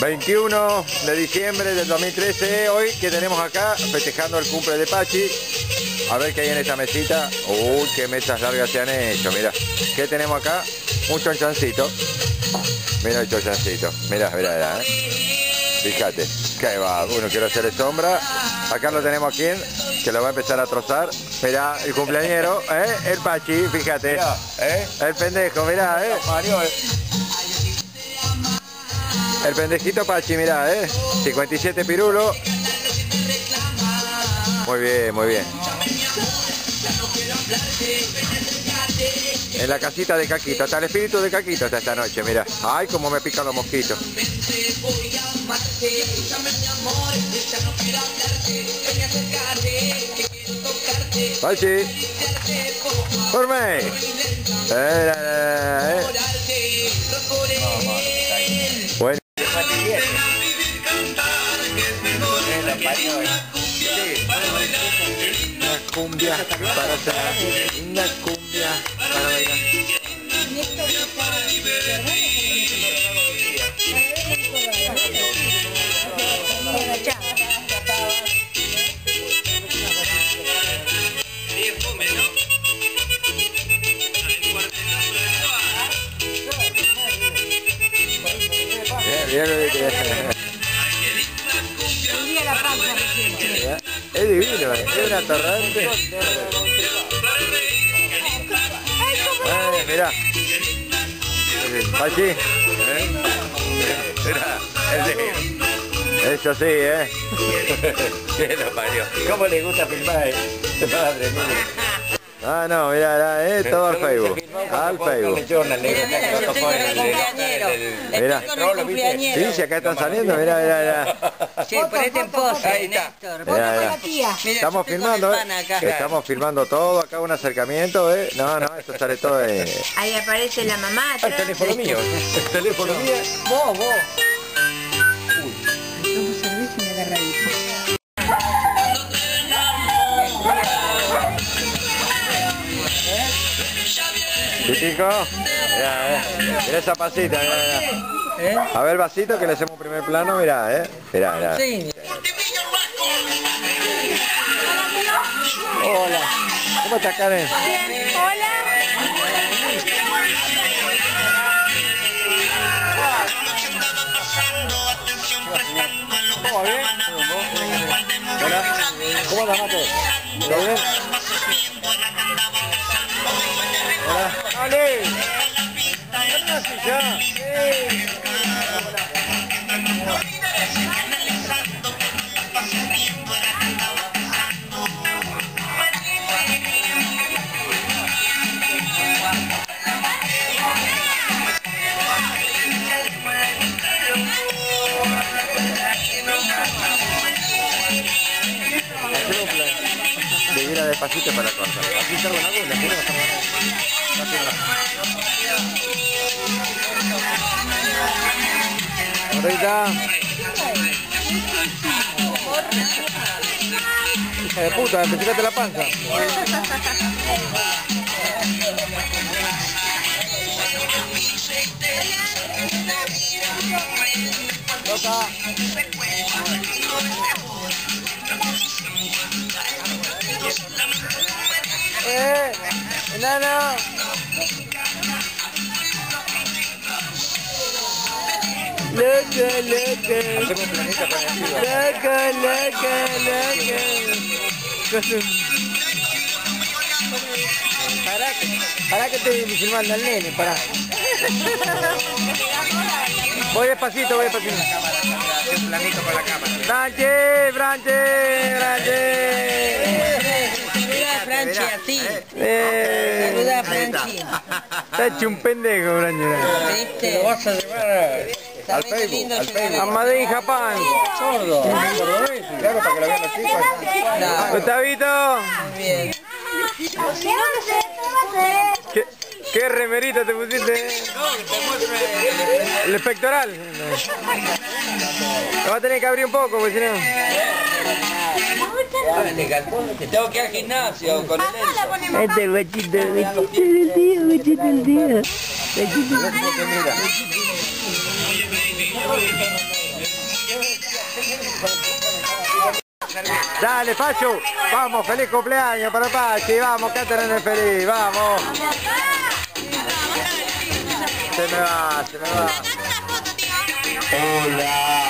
21 de diciembre del 2013, hoy que tenemos acá festejando el cumple de Pachi. A ver qué hay en esta mesita. Uy, qué mesas largas se han hecho, mira. ¿Qué tenemos acá? Un chonchancito. Mira el chonchancito. Mira, Fíjate, que va, uno quiere hacerle sombra. Acá lo tenemos aquí, que lo va a empezar a trozar. Mira, el cumpleañero, el Pachi, fíjate. Mirá, el pendejo, mira, Mario, el pendejito Pachi, mira, 57 pirulos. Muy bien, muy bien. En la casita de Caquito, hasta el espíritu de Caquito está esta noche, mira. Ay, cómo me pican los mosquitos. Pachi, forme. Bueno. Una cumbia para hacer, una cumbia para bailar. Es divino, es una torrente. Mirá. Pachi. Mirá, Eso sí, ¿Qué lo parió? ¿Cómo le gusta filmar? Madre mía. Ah, no, mirá, todo al Facebook. Al Facebook. Mira, Sí, si acá están saliendo, mirá. Sí, ponete en pose, Néstor. Estamos filmando, Estamos filmando todo, acá un acercamiento, No, esto sale todo Ahí aparece la mamá atrás. El teléfono mío. El teléfono mío. Vos. Vamos a ver si me agarra ahí. Chico, mira esa pasita, mira. A ver el vasito que le hacemos un primer plano, mirá, Mirá. Sí. Hola, ¿cómo estás, Karen? Hola. ¿Cómo va bien? Hola, ¿cómo andas, Mate? ¿Todo bien? Hola. ¡Dale! ¡Dale una silla! De ir a despacito para cortar. Aquí está buena luna, pero ahorita. Hija de puta, me picaste la panza. Loca. Enano. Pará que estoy filmando al nene, pará. Voy despacito. Un planito con la cámara. Franchi. Saluda a Franchi a ti. Saluda a Franchi. Está hecho un pendejo, Franchi. ¿Viste? Lo vas a llevar al Facebook. Amadín Japán. sordo. Claro, para que lo vean los chicos. Gustavito. Muy bien. ¿Qué remerita te pusiste? El pectoral. Lo va a tener que abrir un poco, porque si no... Te tengo que ir al gimnasio con el Enzo. Este guachito del tío. Dale, Pachu. Vamos, feliz cumpleaños para Pachi. Vamos, cántale en el feliz. Vamos. Se me va, se me va. Hola.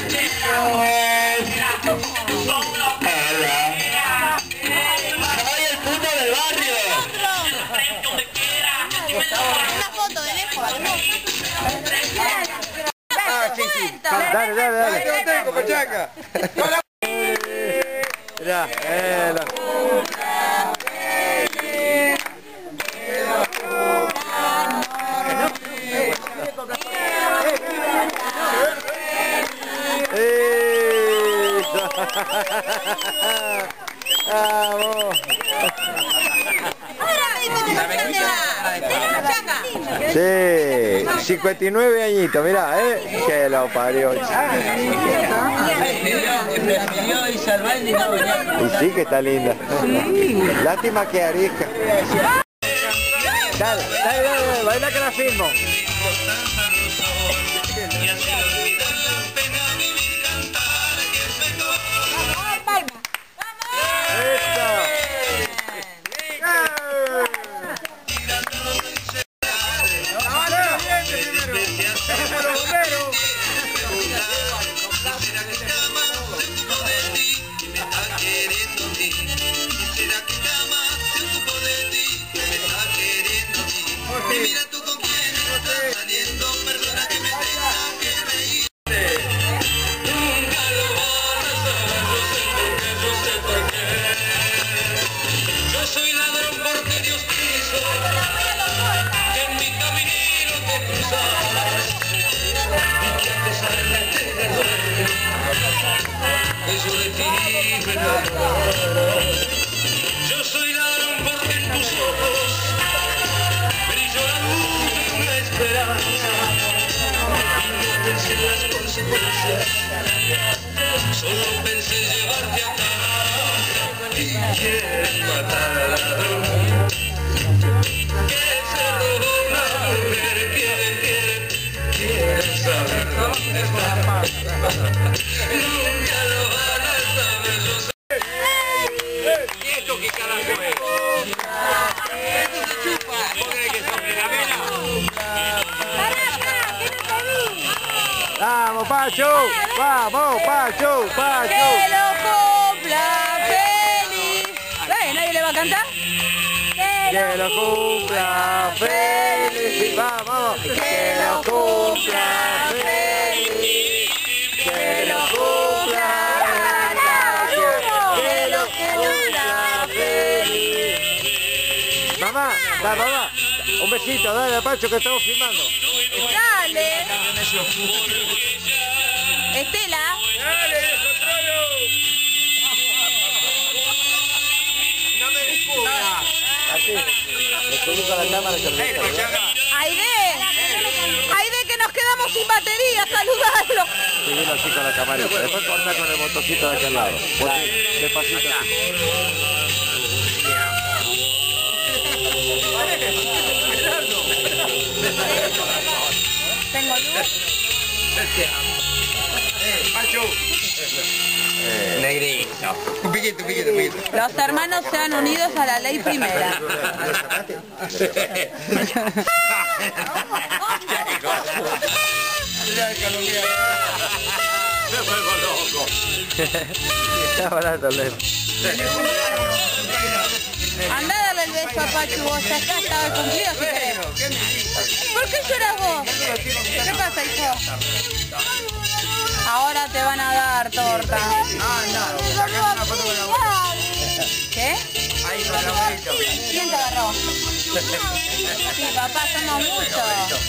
Soy el puto del barrio. Una foto de lejos. Ah, sí, sí. Dale, dale, dale. Yo tengo, pachaca. Mirá, ¡vamos! Sí, 59 añitos, mirá, que lo parió. Y sí que está linda. Lástima que arisca. Dale, dale, dale, baila que la filmo. Mira tú con quién estás saliendo, perdona que me tenga que reír. Nunca lo van a saber, yo sé por qué. Yo soy ladrón porque Dios quiso que en mi caminito te cruzaras y que a pesar de tener eso de ti me enamoré. Yo soy ladrón porque en tus ojos y no pensé en las consecuencias, solo pensé en llevarte a casa y quieres matar al ladrón que se robó una mujer, quiere saber dónde está, nunca lo van a saber, yo sé. ¿Y esto qué carajo es? Esto se chupa, ¿vos crees que son de la vena? ¡Vamos, Pachu! ¡Vamos, Pachu! ¡Pachu! ¡Que lo cumpla feliz! ¿Nadie le va a cantar? ¡Que lo cumpla feliz! ¡Vamos! ¡Que lo cumpla feliz! ¡Que lo cumpla feliz! ¡Que lo cumpla feliz! Mamá, va, mamá, un besito, dale a Pachu que estamos filmando. Dale. Estela. ¡Dale, Sotrolo! ¡No me descubra! Así, le coloco la cámara que me Aide, que nos quedamos sin batería, saludalo. seguimos así con la camarita. Después corta con el motocito de aquel lado. Despacito así. Tengo luz. Pachu. Negrito. Un piquito. Los hermanos se han unido a la ley primera. Me vuelvo loco. Está barato el lente. Andá a darle el beso a Pachu, vos ya está, estaba el cumplido si querés. ¿Por qué lloras vos? ¿Qué pasa, hijo? Ahora te van a dar torta. ¿Qué? ¿Quién te agarró? Sí, papá, somos muchos.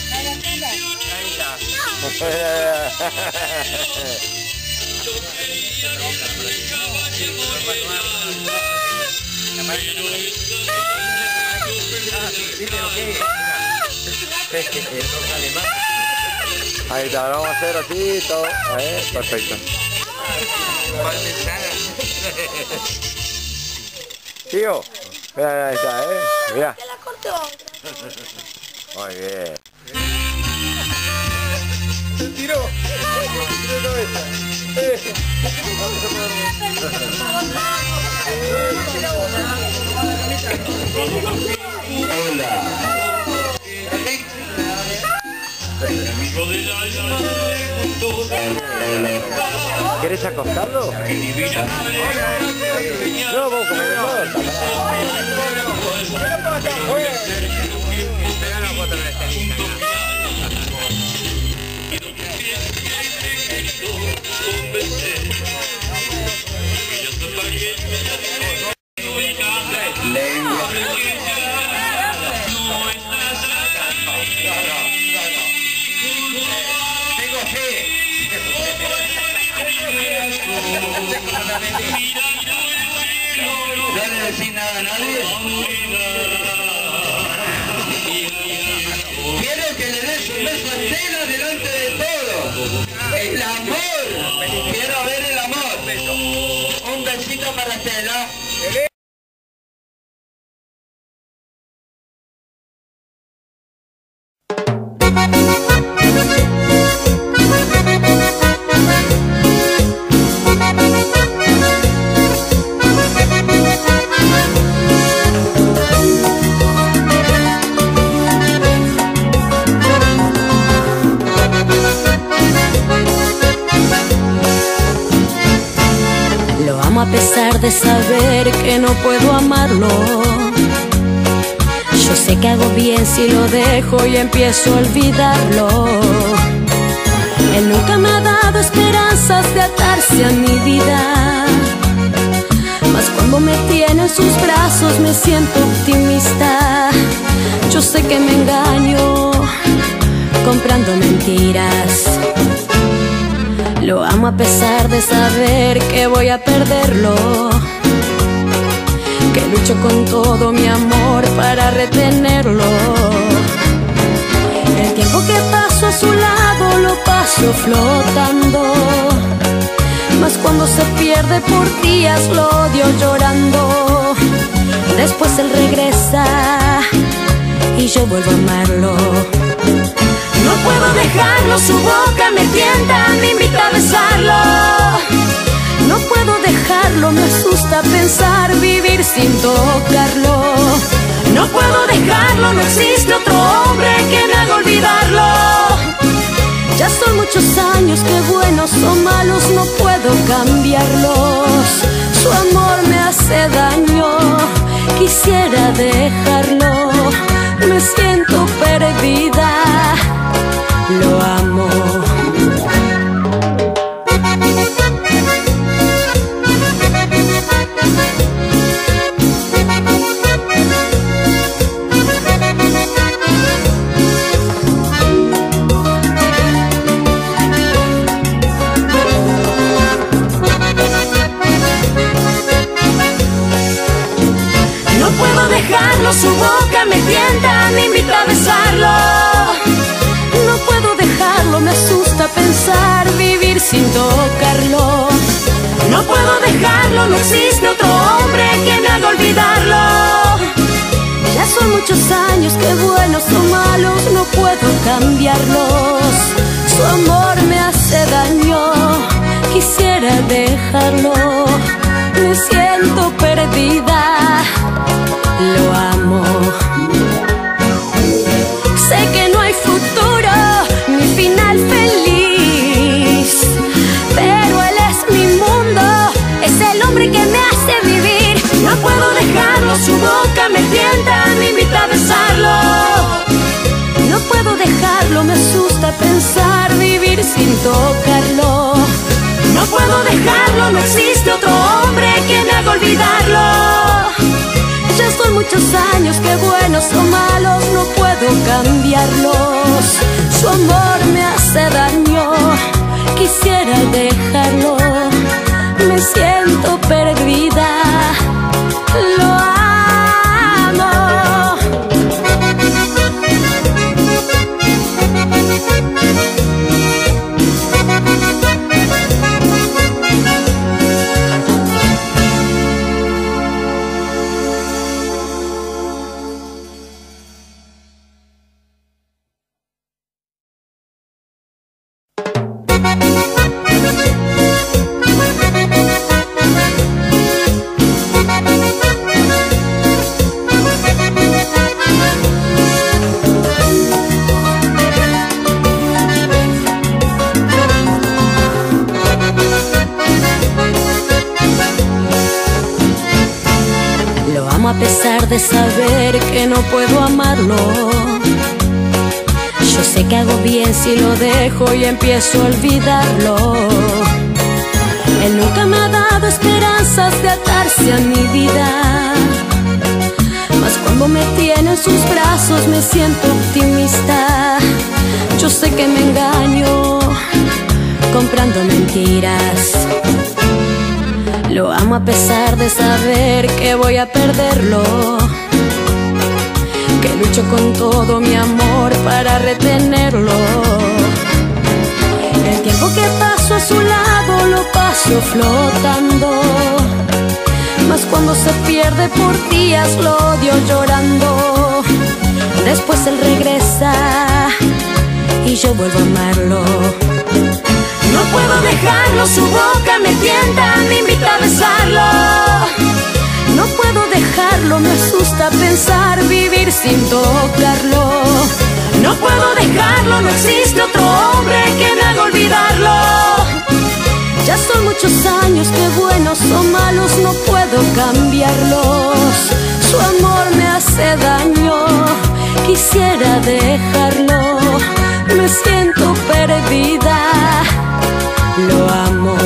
Ahí está, vamos a hacer así todo. Perfecto. Tío, mira, ahí está, mira. Muy bien. Se tiró. Se tiró de cabeza. ¿Quieres acostarlo? No, vamos a comer ¿No le decís nada a nadie? Quiero que le des un beso a Estela delante de todos. El amor. Quiero ver el amor. Un besito para Estela. A pesar de saber que no puedo amarlo, yo sé que hago bien si lo dejo y empiezo a olvidarlo. Él nunca me ha dado esperanzas de atarse a mi vida, mas cuando me tiene en sus brazos me siento optimista. Yo sé que me engaño comprando mentiras. Lo amo a pesar de saber que voy a perderlo, que lucho con todo mi amor para retenerlo. El tiempo que paso a su lado lo paso flotando, mas cuando se pierde por días lo odio llorando. Después él regresa y yo vuelvo a amarlo. No puedo dejarlo, su boca me tienta, me invita a besarlo. No puedo dejarlo, me asusta pensar vivir sin tocarlo. No puedo dejarlo, no existe otro hombre que me haga olvidarlo. Ya son muchos años que buenos o malos no puedo cambiarlos. Su amor me hace daño, quisiera dejarlo. Me siento perdida, lo amo. No puedo dejarlo, su boca me tienta, me invita a besarlo. No puedo dejarlo, me asusta pensar vivir sin tocarlo. No puedo dejarlo, no existe otro hombre que me haga olvidarlo. Ya son muchos años que buenos o malos no puedo cambiarlos. Su amor me hace daño, quisiera dejarlo. Me siento perdida, lo amo. Sé que no hay futuro ni final feliz, pero él es mi mundo, es el hombre que me hace vivir. No puedo dejarlo, su boca me tienta, me invita a besarlo. No puedo dejarlo, me asusta pensar vivir sin tocarlo. No puedo dejarlo, no existe otro hombre que me haga olvidarlo. Ya son muchos años que buenos o malos no puedo cambiarlos. Su amor me hace daño, quisiera dejarlo. Me siento perdida, lo amo. a pesar de saber que no puedo amarlo. Yo sé que hago bien si lo dejo y empiezo a olvidarlo. Él nunca me ha dado esperanzas de atarse a mi vida, mas cuando me tiene en sus brazos me siento optimista. Yo sé que me engaño comprando mentiras. Lo amo a pesar de saber que voy a perderlo, que lucho con todo mi amor para retenerlo. El tiempo que paso a su lado lo paso flotando, mas cuando se pierde por días lo odio llorando. Después él regresa y yo vuelvo a amarlo. No puedo dejarlo, su boca me tienta, me invita a besarlo. No puedo dejarlo, me asusta pensar vivir sin tocarlo. No puedo dejarlo, no existe otro hombre que me haga olvidarlo. Ya son muchos años que buenos o malos no puedo cambiarlos. Su amor me hace daño, quisiera dejarlo. Me siento perdida, lo amo.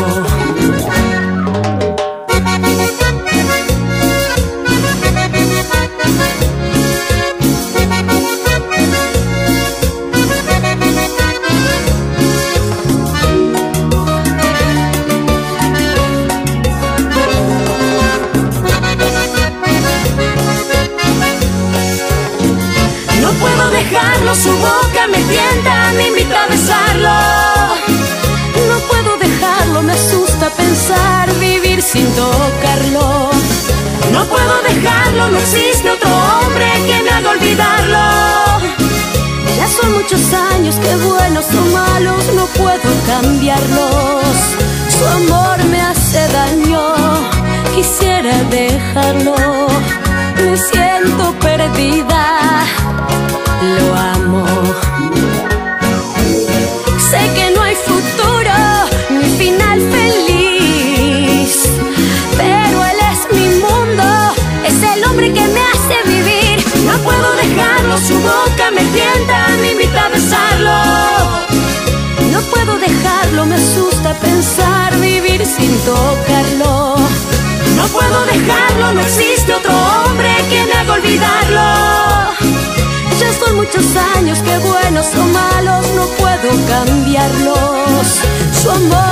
No puedo dejarlo, su boca me tienta, me invita a besarlo. No puedo dejarlo, me asusta pensar vivir sin tocarlo. No puedo dejarlo, no existe otro hombre que me haga olvidarlo. Ya son muchos años que buenos o malos no puedo cambiarlos. Su amor me hace daño, quisiera dejarlo. Me siento perdida, lo amo. Sé que no hay futuro ni final feliz, pero él es mi mundo, es el hombre que me hace vivir. No puedo dejarlo, su boca me tienta, me invita a besarlo. No puedo dejarlo, me asusta pensar vivir sin tocarlo. No puedo dejarlo, no existe otro hombre que me haga olvidarlo. Ya son muchos años que buenos o malos no puedo cambiarlos. Su amor